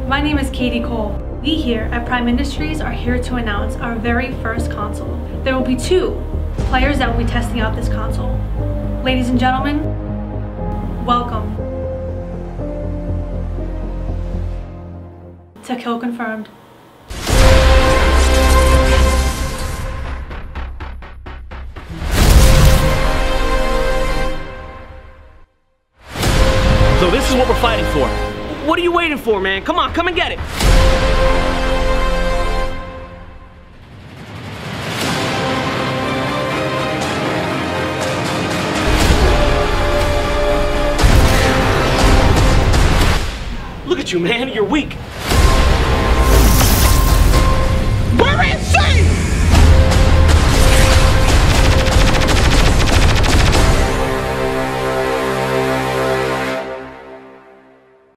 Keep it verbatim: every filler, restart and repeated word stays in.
My name is Katie Cole. We here at Prime Industries are here to announce our very first console. There will be two players that will be testing out this console. Ladies and gentlemen, welcome to K I L L Confirmed. So this is what we're fighting for. What are you waiting for, man? Come on, come and get it. Look at you, man. You're weak.